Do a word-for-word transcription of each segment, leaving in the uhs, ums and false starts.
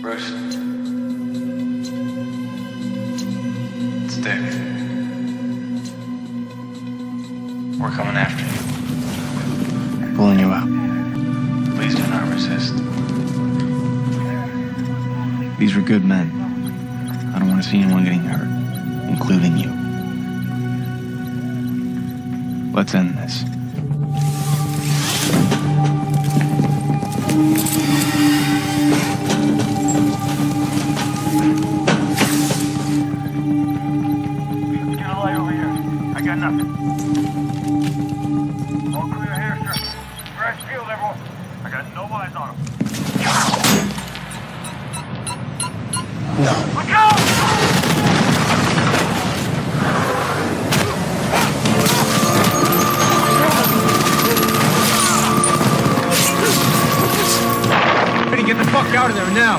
Bruce. It's Dick. We're coming after you. Pulling you out. Please do not resist. These were good men. I don't want to see anyone getting hurt, including you. Let's end this. Get a light over here. I got nothing. All clear here, sir. Fresh field, everyone. I got no eyes on him. No. Look out! Ready, get the fuck out of there now.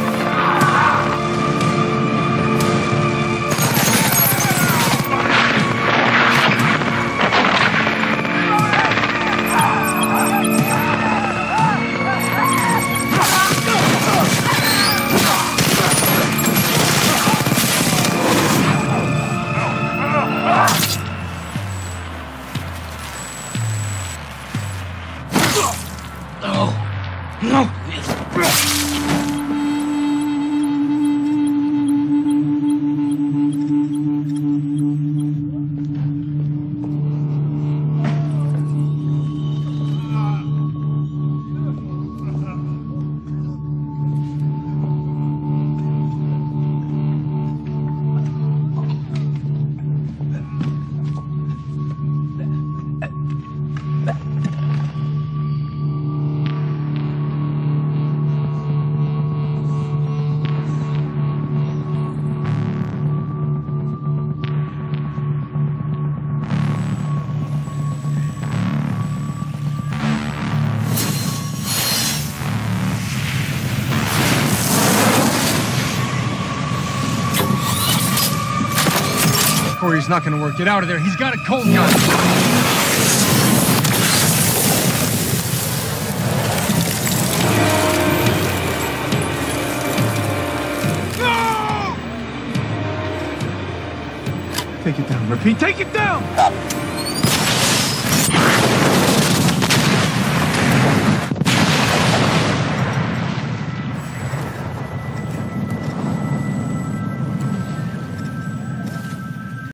No! Corey's not gonna work. Get out of there. He's got a cold gun. No! Take it down. Repeat. Take it down!